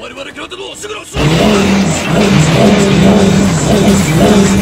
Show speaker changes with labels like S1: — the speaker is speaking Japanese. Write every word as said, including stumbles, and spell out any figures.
S1: 我々からでもすぐの勝負だ。